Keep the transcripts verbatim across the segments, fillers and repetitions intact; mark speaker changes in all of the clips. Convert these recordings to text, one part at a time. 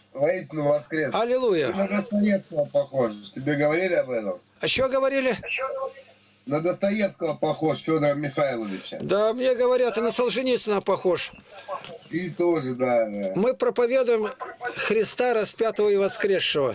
Speaker 1: воистину воскрес.
Speaker 2: Аллилуйя.
Speaker 1: Ты на Достоевского похож. Тебе говорили об этом?
Speaker 2: А что говорили?
Speaker 1: На Достоевского похож, Федора Михайловича.
Speaker 2: Да, мне говорят, и на Солженицына похож.
Speaker 1: И тоже, да, да.
Speaker 2: Мы проповедуем Христа распятого и воскресшего.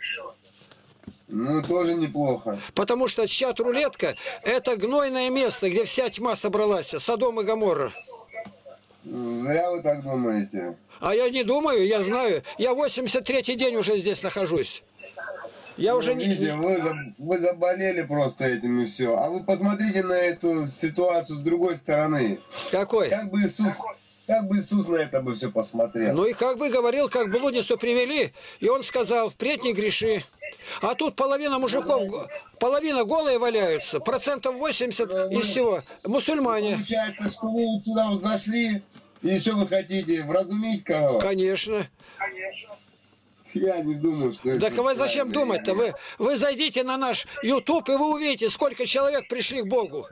Speaker 1: Ну, тоже неплохо.
Speaker 2: Потому что чат-рулетка – это гнойное место, где вся тьма собралась, Содом и Гоморра.
Speaker 1: Зря вы так думаете.
Speaker 2: А я не думаю, я знаю. Я восемьдесят третий день уже здесь нахожусь. Я
Speaker 1: ну,
Speaker 2: уже не...
Speaker 1: видите, вы, вы заболели просто этим и все. А вы посмотрите на эту ситуацию с другой стороны.
Speaker 2: Какой?
Speaker 1: Как бы Иисус, как бы Иисус на это бы все посмотрел.
Speaker 2: Ну и как бы говорил, как блудницу привели, и он сказал, впредь не греши. А тут половина мужиков, половина голые валяются, процентов восемьдесят
Speaker 1: ну,
Speaker 2: из всего мусульмане.
Speaker 1: Получается, что вы вот сюда вот зашли, и что вы хотите, вразумить кого?
Speaker 2: Конечно.
Speaker 1: Конечно. Я не думаю, что это...
Speaker 2: Так вы зачем думать-то? Вы, вы зайдите на наш YouTube, и вы увидите, сколько человек пришли к Богу.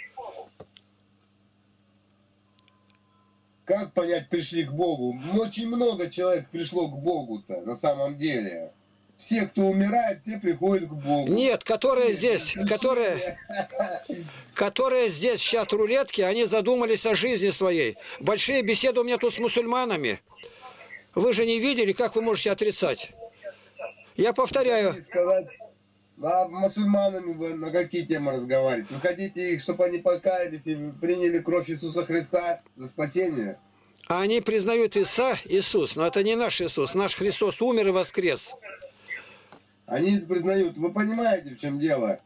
Speaker 1: Как понять, пришли к Богу? Очень много человек пришло к Богу-то, на самом деле. Все, кто умирает, все приходят к Богу.
Speaker 2: Нет, которые здесь, которые, которые здесь в чат-рулетке, они задумались о жизни своей. Большие беседы у меня тут с мусульманами. Вы же не видели, как вы можете отрицать? Я повторяю.
Speaker 1: Сказать, а мусульманами вы на какие темы разговариваете? Вы хотите их, чтобы они покаялись и приняли кровь Иисуса Христа за спасение?
Speaker 2: Они признают Иса, Иисус, но это не наш Иисус. Наш Христос умер и воскрес.
Speaker 1: Они это признают. Вы понимаете, в чем дело?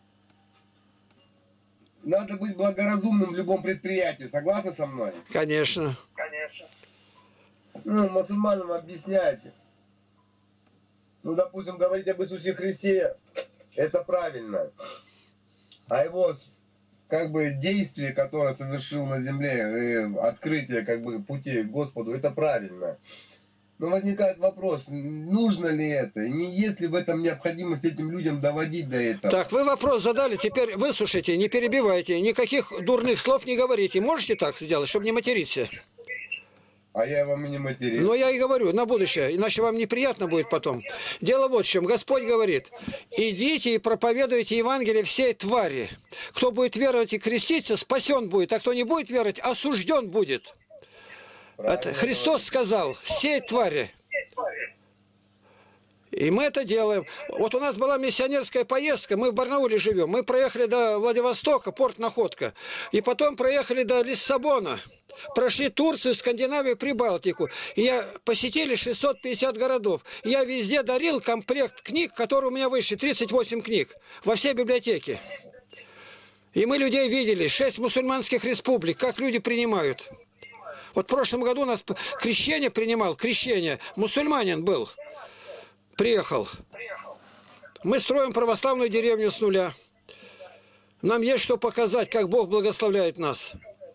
Speaker 1: Надо быть благоразумным в любом предприятии. Согласны со мной?
Speaker 2: Конечно.
Speaker 1: Конечно. Ну, мусульманам объясняйте. Ну, допустим, говорить об Иисусе Христе, это правильно. А его, как бы, действие, которое совершил на земле, и открытие, как бы, пути к Господу, это правильно. Но возникает вопрос, нужно ли это? Не есть ли в этом необходимость этим людям доводить до этого?
Speaker 2: Так, вы вопрос задали, теперь выслушайте, не перебивайте, никаких дурных слов не говорите. Можете так сделать, чтобы не материться?
Speaker 1: А я вам и не материл.
Speaker 2: Ну, я и говорю, на будущее, иначе вам неприятно будет потом. Дело вот в чем. Господь говорит, идите и проповедуйте Евангелие всей твари. Кто будет веровать и креститься, спасен будет, а кто не будет веровать, осужден будет. Это Христос сказал, всей твари. И мы это делаем. Вот у нас была миссионерская поездка, мы в Барнауле живем. Мы проехали до Владивостока, порт Находка. И потом проехали до Лиссабона. Прошли Турцию, Скандинавию, Прибалтику. И я посетили шестьсот пятьдесят городов. И я везде дарил комплект книг, которые у меня вышли, тридцать восемь книг, во все библиотеки. И мы людей видели, шесть мусульманских республик, как люди принимают. Вот в прошлом году у нас крещение принимал, крещение, мусульманин был, приехал. Мы строим православную деревню с нуля. Нам есть что показать, как Бог благословляет нас.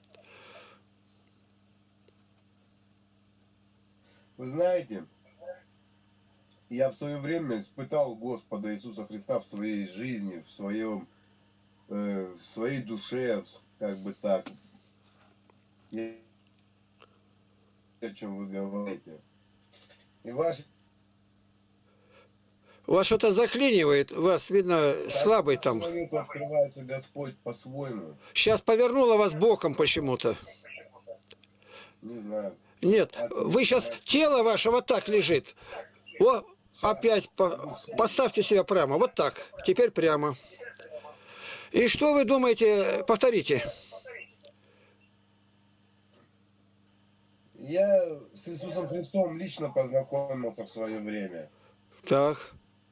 Speaker 1: Вы знаете, я в свое время испытал Господа Иисуса Христа в своей жизни, в своем, э, в своей душе, как бы так. И о чем вы говорите. И ваш...
Speaker 2: У вас что-то заклинивает, у вас, видно, слабый там.
Speaker 1: Человеку открывается Господь по-своему.
Speaker 2: Сейчас повернуло вас боком почему-то.
Speaker 1: Не знаю.
Speaker 2: Нет, вы сейчас, тело ваше вот так лежит. О, опять по, поставьте себя прямо, вот так. Теперь прямо. И что вы думаете, повторите.
Speaker 1: Я с Иисусом Христом лично познакомился в свое время.
Speaker 2: Так.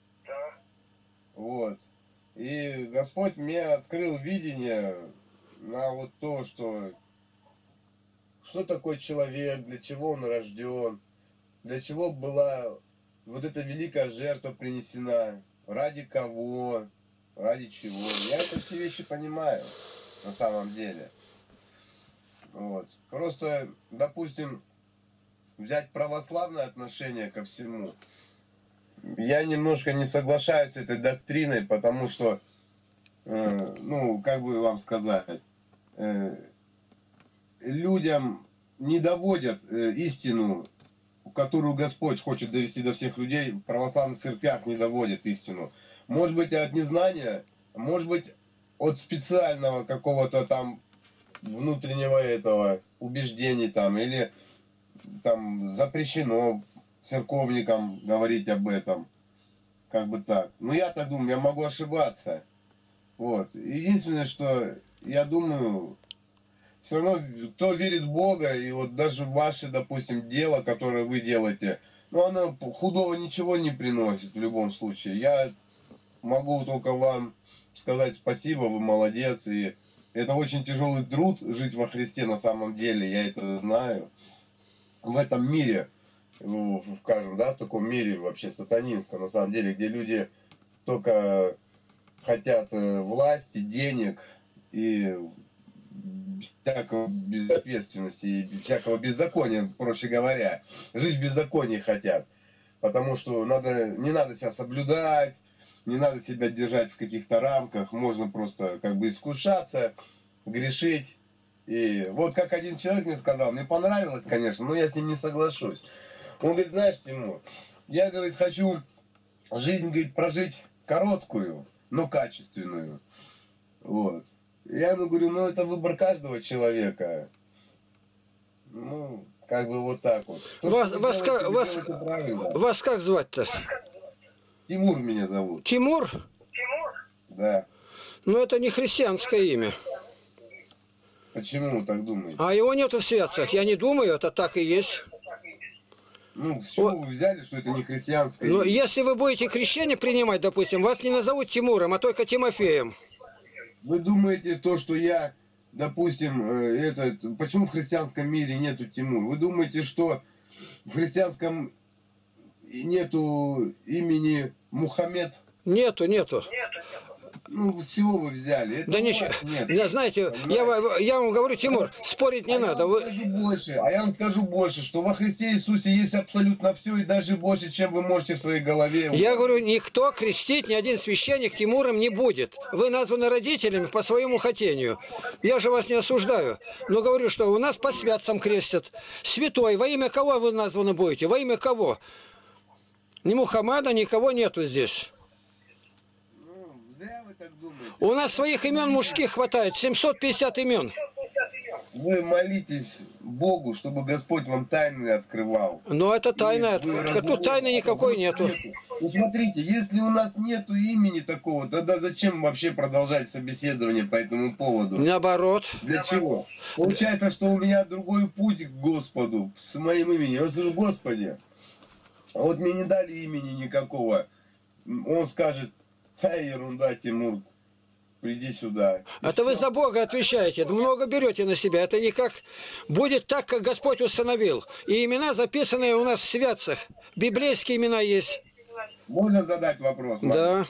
Speaker 1: Вот. И Господь мне открыл видение на вот то, что что такое человек, для чего он рожден, для чего была вот эта великая жертва принесена, ради кого, ради чего. Я это все вещи понимаю на самом деле. Вот. Просто, допустим, взять православное отношение ко всему. Я немножко не соглашаюсь с этой доктриной, потому что, э, ну, как бы вам сказать, э, людям не доводят э, истину которую Господь хочет довести до всех людей, в православных церквях не доводит истину. Может быть, от незнания, может быть, от специального какого-то там внутреннего этого убеждений там, или там запрещено церковникам говорить об этом. Как бы так. Но я так думаю, я могу ошибаться. Вот. Единственное, что я думаю, все равно, кто верит в Бога, и вот даже ваше, допустим, дело, которое вы делаете, ну, оно худого ничего не приносит в любом случае. Я могу только вам сказать спасибо, вы молодец, и это очень тяжелый труд жить во Христе на самом деле, я это знаю. В этом мире, ну, скажем, да, в таком мире вообще сатанинском, на самом деле, где люди только хотят власти, денег и всякого безответственности и всякого беззакония, проще говоря. Жить в беззаконии хотят. Потому что надо, не надо себя соблюдать, не надо себя держать в каких-то рамках, можно просто как бы искушаться, грешить. И вот как один человек мне сказал, мне понравилось, конечно, но я с ним не соглашусь. Он говорит, знаешь, Тимур, я, говорит, хочу жизнь, говорит, прожить короткую, но качественную. Вот. Я ему говорю, ну это выбор каждого человека. Ну, как бы вот так вот. То,
Speaker 2: вас, вас,
Speaker 1: делаете,
Speaker 2: как, вас, вас как звать-то?
Speaker 1: Тимур меня зовут.
Speaker 2: Тимур?
Speaker 1: Да.
Speaker 2: Ну это не христианское имя.
Speaker 1: Почему вы так думаете?
Speaker 2: А его нету в святцах. Я не думаю, это так и есть.
Speaker 1: Ну, с чего вы взяли, что это не христианское
Speaker 2: Но
Speaker 1: имя?
Speaker 2: если вы будете крещение принимать, допустим, вас не назовут Тимуром, а только Тимофеем.
Speaker 1: Вы думаете то, что я, допустим, э, этот, почему в христианском мире нету Тимур? Вы думаете, что в христианском нету имени Мухаммед?
Speaker 2: Нету, нету.
Speaker 1: Ну, с чего вы взяли? Это
Speaker 2: Да
Speaker 1: у
Speaker 2: ничего.
Speaker 1: вас нет.
Speaker 2: Да, знаете, я, ва- я вам говорю, Тимур, спорить не
Speaker 1: а
Speaker 2: надо.
Speaker 1: Я вам
Speaker 2: Вы...
Speaker 1: скажу больше, а я вам скажу больше, что во Христе Иисусе есть абсолютно все и даже больше, чем вы можете в своей голове.
Speaker 2: Я говорю, никто крестить, ни один священник Тимуром не будет. Вы названы родителями по своему хотению. Я же вас не осуждаю. Но говорю, что у нас по святцам крестят. Святой, во имя кого вы названы будете? Во имя кого? Ни Мухаммада, никого нету здесь.
Speaker 1: Ну, зря вы так думаете.
Speaker 2: У нас своих имен мужских хватает, семьсот пятьдесят имен.
Speaker 1: Вы молитесь Богу, чтобы Господь вам тайны открывал.
Speaker 2: Но это тайна.
Speaker 1: И вы
Speaker 2: Тут тайны никакой нету.
Speaker 1: Ну смотрите, если у нас нету имени такого, тогда зачем вообще продолжать собеседование по этому поводу?
Speaker 2: Наоборот.
Speaker 1: Для чего? Получается, что у меня другой путь к Господу с моим именем. Я скажу, Господи, а вот мне не дали имени никакого. Он скажет, да ерунда, Тимур, приди сюда.
Speaker 2: Это вы за Бога отвечаете, много берете на себя. Это никак будет так, как Господь установил. И имена, записанные у нас в святцах. Библейские имена есть.
Speaker 1: Можно задать вопрос?
Speaker 2: Да.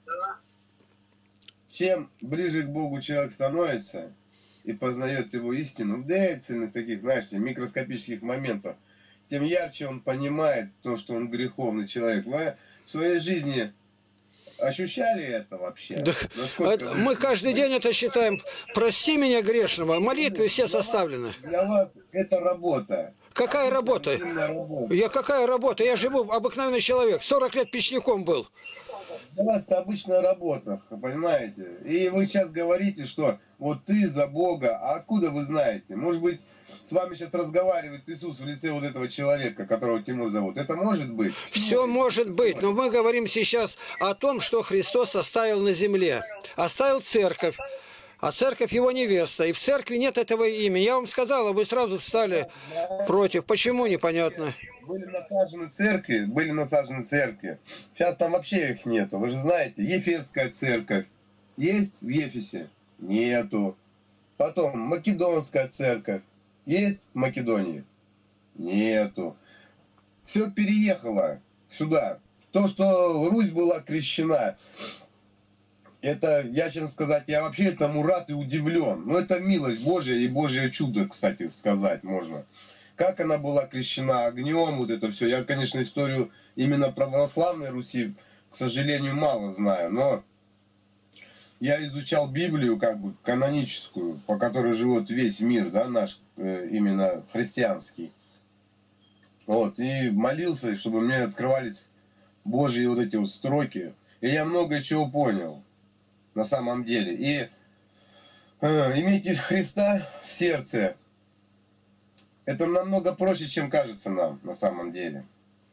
Speaker 1: Чем ближе к Богу человек становится и познает его истину, в деятельных таких, знаешь, микроскопических моментах, тем ярче он понимает то, что он греховный человек. Вы в своей жизни ощущали это вообще?
Speaker 2: Да,
Speaker 1: Насколько
Speaker 2: это,
Speaker 1: вы-
Speaker 2: мы каждый день это считаем. Прости меня грешного. Молитвы все составлены.
Speaker 1: Для вас это работа.
Speaker 2: Какая работа?
Speaker 1: Именно работа.
Speaker 2: Я какая работа? Я живу обыкновенный человек. сорок лет печником был.
Speaker 1: Для вас это обычная работа, понимаете? И вы сейчас говорите, что вот ты за Бога, а откуда вы знаете? Может быть, с вами сейчас разговаривает Иисус в лице вот этого человека, которого Тимур зовут. Это может быть?
Speaker 2: Все может быть, но мы говорим сейчас о том, что Христос оставил на земле. Оставил церковь, а церковь его невеста. И в церкви нет этого имени. Я вам сказал, а вы сразу встали против. Почему, непонятно.
Speaker 1: Были насажены церкви, были насажены церкви. Сейчас там вообще их нету. Вы же знаете, Ефесская церковь есть в Ефесе? Нету. Потом Македонская церковь есть в Македонии? Нету. Все переехало сюда. То, что Русь была крещена, это, я, честно сказать, я вообще этому рад и удивлен. Но это милость Божья и Божье чудо, кстати, сказать можно. Как она была крещена огнем, вот это все. Я, конечно, историю именно православной Руси, к сожалению, мало знаю. Но я изучал Библию, как бы каноническую, по которой живет весь мир, да, наш, э, именно христианский. Вот, и молился, чтобы мне открывались Божьи вот эти вот строки. И я много чего понял на самом деле. И э, иметь Христа в сердце, это намного проще, чем кажется нам на самом деле.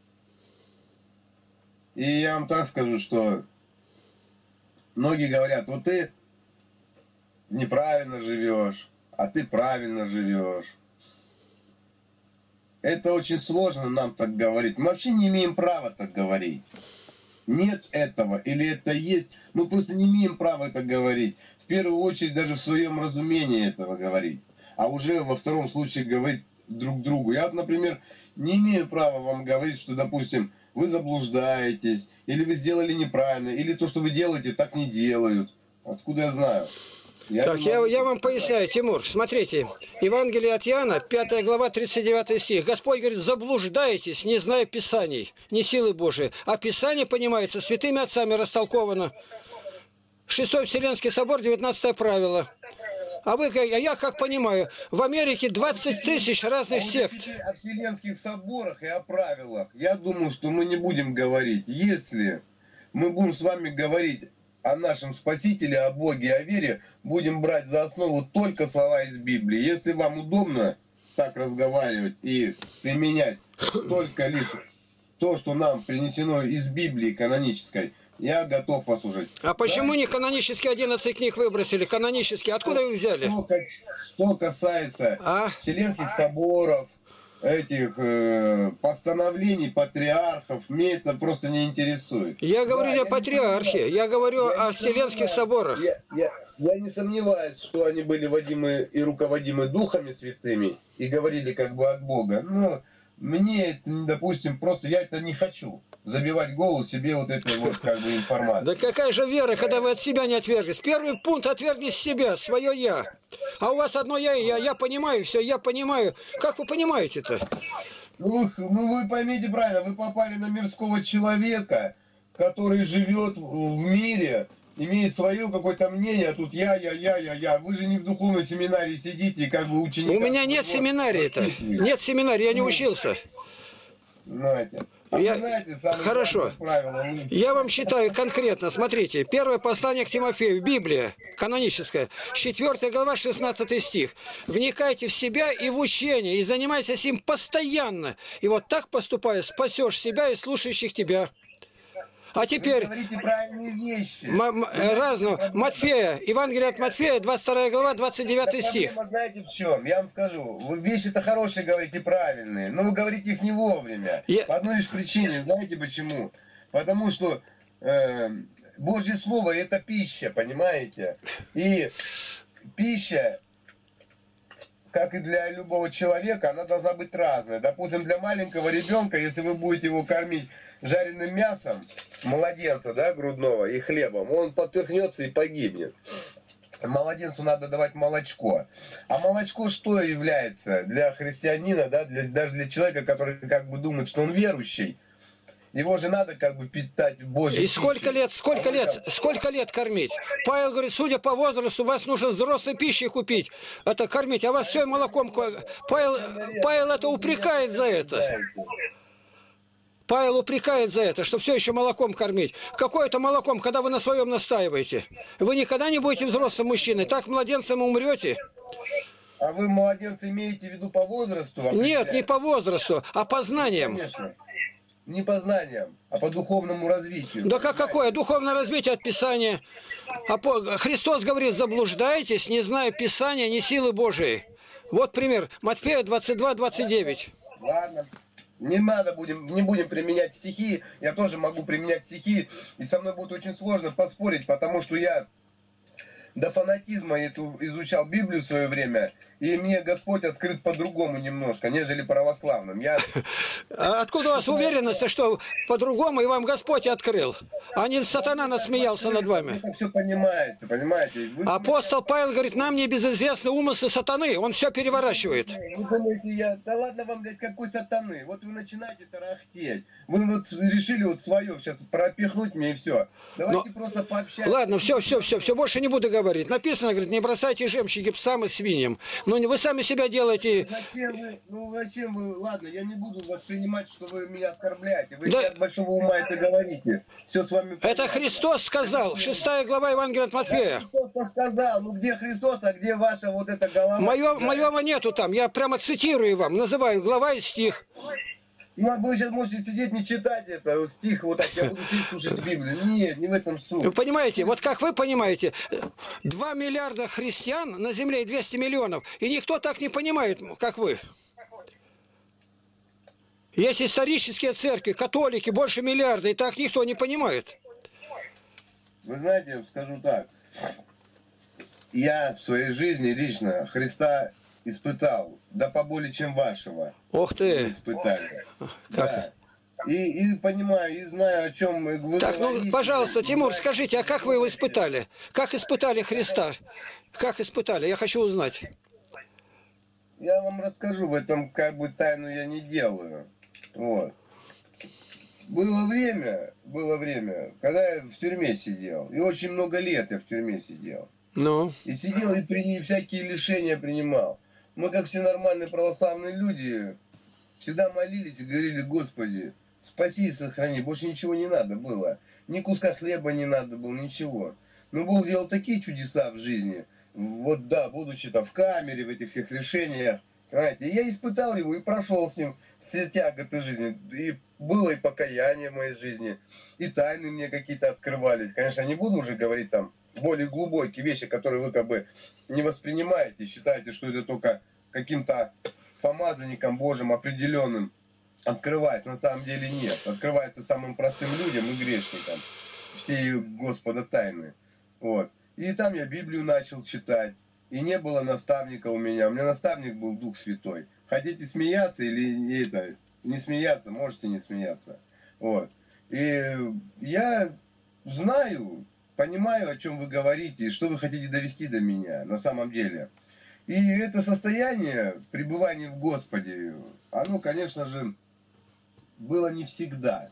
Speaker 1: И я вам так скажу, что многие говорят, вот ты неправильно живешь, а ты правильно живешь. Это очень сложно нам так говорить. Мы вообще не имеем права так говорить. Нет этого, или это есть. Мы просто не имеем права это говорить. В первую очередь даже в своем разумении этого говорить. А уже во втором случае говорить друг другу. Я, вот, например, не имею права вам говорить, что, допустим, вы заблуждаетесь, или вы сделали неправильно, или то, что вы делаете, так не делают. Откуда я знаю? Я
Speaker 2: так, я, я вам поясняю, Тимур. Смотрите, Евангелие от Иоанна, пятая глава, тридцать девятый стих. Господь говорит, заблуждаетесь, не зная Писаний, не силы Божией. А Писание, понимается, святыми отцами растолковано. Шестой Вселенский собор, девятнадцатое правило. А вы, а я как понимаю, в Америке двадцать тысяч разных сект.
Speaker 1: О Вселенских соборах и о правилах. Я думаю, что мы не будем говорить. Если мы будем с вами говорить о нашем Спасителе, о Боге, о вере, будем брать за основу только слова из Библии. Если вам удобно так разговаривать и применять только лишь то, что нам принесено из Библии канонической, я готов послушать.
Speaker 2: А почему да? не канонические одиннадцать книг выбросили? Канонические. Откуда вы их взяли?
Speaker 1: Что, что касается а? Вселенских соборов, этих э, постановлений патриархов, мне это просто не интересует.
Speaker 2: Я говорю да, не о патриархе, я говорю
Speaker 1: я
Speaker 2: о Вселенских соборах.
Speaker 1: Я, я, я не сомневаюсь, что они были водимы и руководимы духами святыми и говорили как бы от Бога. Но мне, допустим, просто я это не хочу. Забивать голову себе вот этой вот как бы информацией.
Speaker 2: Да какая же вера, когда вы от себя не отверглись? Первый пункт — отвергнись себя, свое я. А у вас одно я и я. Я понимаю все, я понимаю. Как вы понимаете-то?
Speaker 1: Ну, ну вы поймите правильно, вы попали на мирского человека, который живет в мире, имеет свое какое-то мнение, а тут я, я, я, я, я. Вы же не в духовной семинарии сидите и как бы ученик.
Speaker 2: У меня нет семинарии-то. Нет семинарии, я не учился.
Speaker 1: Знаете. А
Speaker 2: я...
Speaker 1: знаете,
Speaker 2: Хорошо. Я вам считаю конкретно, смотрите, первое послание к Тимофею, Библия, каноническая, четвёртая глава, шестнадцатый стих. Вникайте в себя и в учение, и занимайтесь им постоянно. И вот так поступая, спасешь себя и слушающих тебя. А теперь...
Speaker 1: Вы говорите правильные вещи.
Speaker 2: Разного. Матфея, Евангелие от Матфея, двадцать вторая глава, двадцать девятый стих.
Speaker 1: Проблема, знаете в чем? Я вам скажу. Вы вещи-то хорошие говорите, правильные, но вы говорите их не вовремя. Я... По одной лишь причине. Знаете почему? Потому что э, Божье Слово — это пища, понимаете? И пища, как и для любого человека, она должна быть разная. Допустим, для маленького ребенка, если вы будете его кормить жареным мясом младенца, да, грудного, и хлебом, он поперхнется и погибнет. Младенцу надо давать молочко. А молочко что является для христианина, да, для, даже для человека, который как бы думает, что он верующий? Его же надо как бы питать Божьей.
Speaker 2: И сколько лет, сколько лет, сколько лет кормить? Павел говорит, судя по возрасту, вас нужно взрослой пищей купить, это кормить, а вас все молоком. Павел, Павел это упрекает за это. Павел упрекает за это, что все еще молоком кормить. Какое это молоком, когда вы на своем настаиваете? Вы никогда не будете взрослым мужчиной, так младенцем умрете.
Speaker 1: А вы младенца имеете в виду по возрасту?
Speaker 2: Нет, не по возрасту, а по знаниям.
Speaker 1: Конечно. Не по знаниям, а по духовному развитию.
Speaker 2: Да как какое? Духовное развитие от Писания. А по... Христос говорит, заблуждаетесь, не зная Писания, ни силы Божией. Вот пример. Матфея двадцать два двадцать девять.
Speaker 1: Ладно. Не надо, будем, не будем применять стихи. Я тоже могу применять стихи. И со мной будет очень сложно поспорить, потому что я до фанатизма изучал Библию в свое время. И мне Господь открыт по-другому немножко, нежели православным. Я...
Speaker 2: А откуда у вас уверенность, что по-другому и вам Господь открыл? А не сатана насмеялся над вами?
Speaker 1: Это все понимаете, понимаете? Вы...
Speaker 2: Апостол Павел говорит, нам не безызвестны умыслы сатаны. Он все переворачивает.
Speaker 1: Вы думаете, я... Да ладно вам, блядь, какой сатаны? Вот вы начинаете тарахтеть. Вы вот решили вот свое сейчас пропихнуть мне и все. Давайте Но... просто пообщаемся.
Speaker 2: Ладно, все, все, все, все, больше не буду говорить. Написано, говорит, не бросайте жемчуги псам и свиньям. Ну, вы сами себя делаете...
Speaker 1: Зачем вы, ну зачем вы, ладно, я не буду воспринимать, что вы меня оскорбляете. Вы
Speaker 2: Да.
Speaker 1: от большого ума это говорите. Все с вами...
Speaker 2: Это
Speaker 1: понятно.
Speaker 2: Христос сказал, шестая глава Евангелия от Матфея.
Speaker 1: Христос-то сказал, ну где Христос, а где ваша вот эта голова?
Speaker 2: Моё,
Speaker 1: Да.
Speaker 2: моего нету там, я прямо цитирую вам, называю глава и стих.
Speaker 1: Ну, а вы сейчас можете сидеть не читать это, вот стих вот так, я буду сидеть слушать Библию. Нет, не в этом суть.
Speaker 2: Вы понимаете, вот как вы понимаете, два миллиарда христиан на земле и двести миллионов, и никто так не понимает, как вы. Есть исторические церкви, католики, больше миллиарда, и так никто не понимает.
Speaker 1: Вы знаете, скажу так. Я в своей жизни лично Христа испытал, да поболее, чем вашего.
Speaker 2: Ох ты!
Speaker 1: Испытали.
Speaker 2: Как?
Speaker 1: Да. И, и понимаю, и знаю, о чем вы
Speaker 2: Так, ну,
Speaker 1: говорите.
Speaker 2: пожалуйста, Тимур, скажите, а как вы его испытали? Как испытали Христа? Как испытали? Я хочу узнать.
Speaker 1: Я вам расскажу, в этом как бы тайну я не делаю. Вот. Было время, было время, когда я в тюрьме сидел. И очень много лет я в тюрьме сидел.
Speaker 2: Ну?
Speaker 1: И сидел и при... всякие лишения принимал. Мы, как все нормальные православные люди, всегда молились и говорили: Господи, спаси и сохрани. Больше ничего не надо было. Ни куска хлеба не надо было, ничего. Но Бог делал такие чудеса в жизни. Вот да, будучи там в камере, в этих всех лишениях. Знаете, я испытал его и прошел с ним все тяготы жизни. И было и покаяние в моей жизни, и тайны мне какие-то открывались. Конечно, я не буду уже говорить там более глубокие вещи, которые вы как бы не воспринимаете, считаете, что это только каким-то помазанником Божьим определенным открывается. На самом деле нет. Открывается самым простым людям и грешникам. Все Господа тайны. Вот. И там я Библию начал читать. И не было наставника у меня. У меня наставник был Дух Святой. Хотите смеяться или это, не смеяться, можете не смеяться. Вот. И я знаю, понимаю, о чем вы говорите, и что вы хотите довести до меня на самом деле. И это состояние пребывания в Господе, оно, конечно же, было не всегда.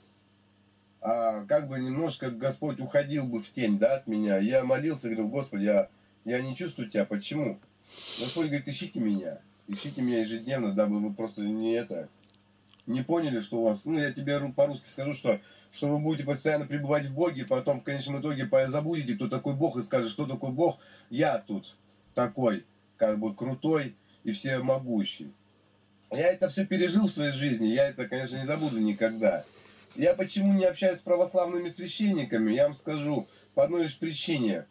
Speaker 1: А как бы немножко Господь уходил бы в тень, да, от меня. Я молился, говорил: Господи, я, я не чувствую Тебя. Почему? Господь говорит: ищите меня. Ищите меня ежедневно, дабы вы просто не это... не поняли, что у вас... Ну, я тебе по-русски скажу, что, что вы будете постоянно пребывать в Боге, потом в конечном итоге забудете, кто такой Бог, и скажете: что такой Бог? Я тут такой, как бы крутой и всемогущий. Я это все пережил в своей жизни, я это, конечно, не забуду никогда. Я почему не общаюсь с православными священниками, я вам скажу, по одной лишь причине.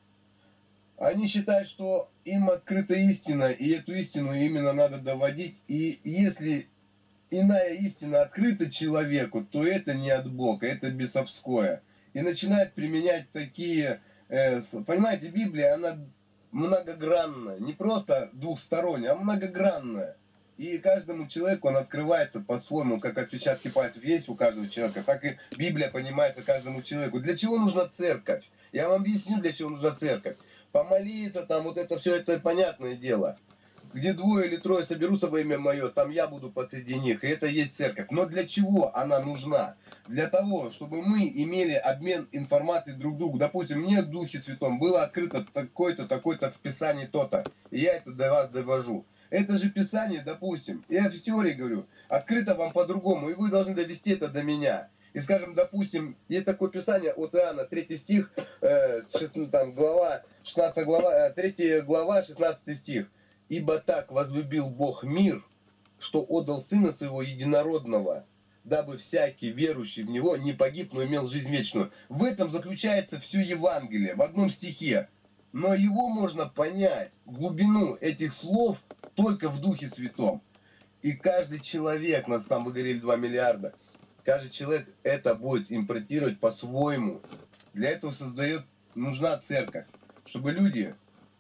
Speaker 1: Они считают, что им открыта истина, и эту истину именно надо доводить. И если иная истина открыта человеку, то это не от Бога, это бесовское. И начинают применять такие... Э, понимаете, Библия, она многогранная, не просто двухсторонняя, а многогранная. И каждому человеку он открывается по-своему, как отпечатки пальцев есть у каждого человека, так и Библия понимается каждому человеку. Для чего нужна церковь? Я вам объясню, для чего нужна церковь. Помолиться, там вот это все, это понятное дело. Где двое или трое соберутся во имя мое, там я буду посреди них, и это есть церковь. Но для чего она нужна? Для того, чтобы мы имели обмен информацией друг к другу. Допустим, мне в Духе Святом было открыто такое-то, такое-то в Писании то-то, и я это до вас довожу. Это же Писание, допустим, я в теории говорю, открыто вам по-другому, и вы должны довести это до меня. И скажем, допустим, есть такое Писание от Иоанна, третий стих, э, шест, там, глава, шестнадцатая глава, третья глава, шестнадцатый стих. «Ибо так возлюбил Бог мир, что отдал Сына Своего Единородного, дабы всякий верующий в Него не погиб, но имел жизнь вечную». В этом заключается все Евангелие, в одном стихе. Но его можно понять, глубину этих слов, только в Духе Святом. И каждый человек, нас там вы говорили два миллиарда, каждый человек это будет импортировать по-своему. Для этого создает, нужна церковь, чтобы люди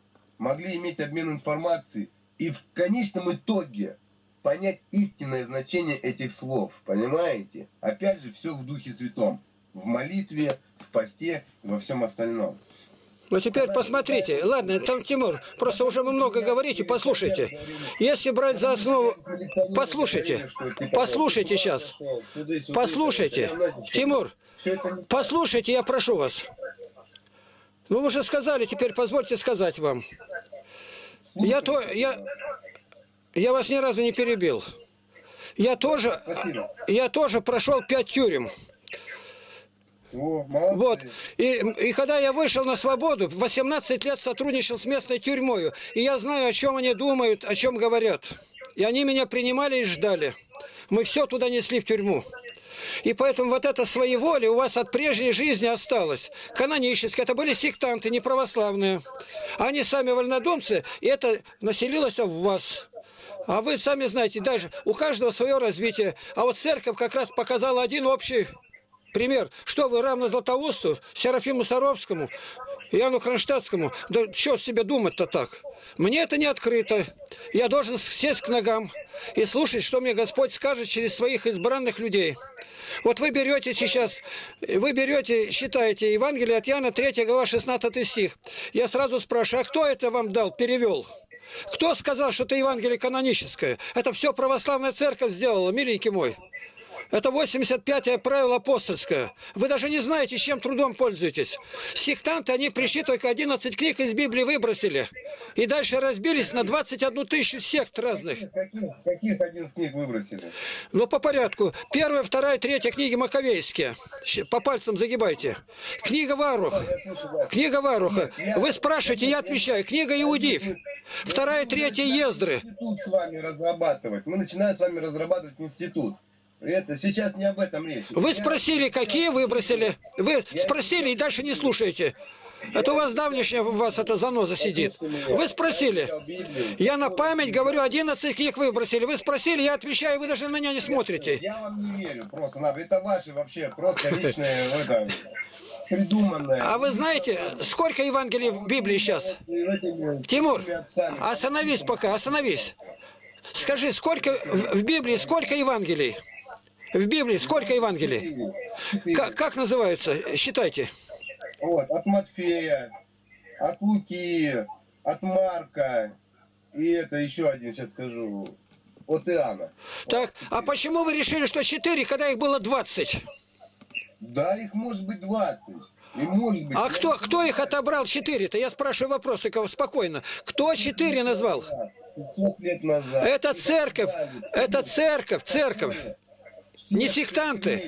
Speaker 1: могли иметь обмен информацией и в конечном итоге понять истинное значение этих слов. Понимаете? Опять же, все в Духе Святом. В молитве, в посте и во всем остальном.
Speaker 2: Ну теперь посмотрите, ладно, там Тимур, просто уже вы много говорите, послушайте. Если брать за основу, послушайте, послушайте сейчас, послушайте, Тимур, послушайте, я прошу вас. Ну вы уже сказали, теперь позвольте сказать вам. Я, то, я, я вас ни разу не перебил. Я тоже, я тоже прошел пять тюрем.
Speaker 1: О,
Speaker 2: вот. И, и когда я вышел на свободу, восемнадцать лет сотрудничал с местной тюрьмой. И я знаю, о чем они думают, о чем говорят. И они меня принимали и ждали. Мы все туда несли в тюрьму. И поэтому вот это своеволие у вас от прежней жизни осталось. Каноническое. Это были сектанты, не православные. Они сами вольнодумцы, и это населилось в вас. А вы сами знаете, даже у каждого свое развитие. А вот церковь как раз показала один общий пример. Что вы равны Златоусту, Серафиму Саровскому, Иоанну Кронштадтскому? Да что себе думать-то так? Мне это не открыто. Я должен сесть к ногам и слушать, что мне Господь скажет через своих избранных людей. Вот вы берете сейчас, вы берете, считаете Евангелие от Иоанна, третья глава, шестнадцатый стих. Я сразу спрашиваю, а кто это вам дал, перевел? Кто сказал, что это Евангелие каноническое? Это все православная церковь сделала, миленький мой. Это восемьдесят пятое правило апостольское. Вы даже не знаете, чем трудом пользуетесь. Сектанты, они пришли, только одиннадцать книг из Библии выбросили. И дальше разбились на двадцать одну тысячу сект разных.
Speaker 1: Каких, каких одиннадцать книг выбросили?
Speaker 2: Ну, по порядку. Первая, вторая, третья книги Маковейские. По пальцам загибайте. Книга Варуха. Книга Варуха. Вы спрашиваете, я отвечаю. Книга Иудив. Вторая, третья Ездры.
Speaker 1: Институт с вами разрабатывать. Мы начинаем с вами разрабатывать институт. Это сейчас не об этом речь.
Speaker 2: Вы спросили, какие выбросили. Вы спросили и дальше не слушаете. Это у вас давнешняя, у вас эта заноза сидит. Вы спросили. Я на память говорю, одиннадцать книг выбросили. Вы спросили, я отвечаю, вы даже на меня не смотрите.
Speaker 1: Я вам не верю просто. Это ваши вообще просто личные, это, придуманные.
Speaker 2: А вы знаете, сколько Евангелий в Библии сейчас? Тимур, остановись пока, остановись. Скажи, сколько в Библии, сколько Евангелий? В Библии сколько Евангелий? Как, как называется? Считайте.
Speaker 1: Вот, от Матфея, от Луки, от Марка, и это еще один, сейчас скажу, от Иоанна.
Speaker 2: Так, а почему вы решили, что четыре, когда их было двадцать?
Speaker 1: Да, их может быть двадцать. И может быть,
Speaker 2: а кто, кто их отобрал четыре-то? Я спрашиваю вопрос, только спокойно. Кто четыре назвал?
Speaker 1: пятьсот лет назад.
Speaker 2: Это церковь, это церковь, церковь. Не сектанты.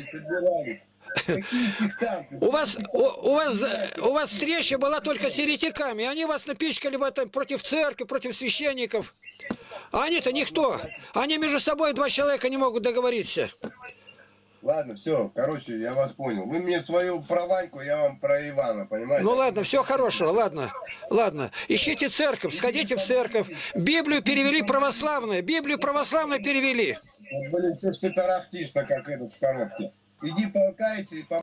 Speaker 2: У вас, у, у, вас, у вас встреча была только с еретиками. Они вас напичкали в этом против церкви, против священников. А они-то никто. Они между собой, два человека, не могут договориться.
Speaker 1: Ладно, все, короче, я вас понял. Вы мне свою про Ваньку, я вам про Ивана, понимаете?
Speaker 2: Ну ладно, все хорошего, ладно, ладно. Ищите церковь, сходите в церковь. Библию перевели православную, Библию православную перевели.
Speaker 1: Блин, что ж ты тарахтишь-то, как этот в коробке? Иди покайся и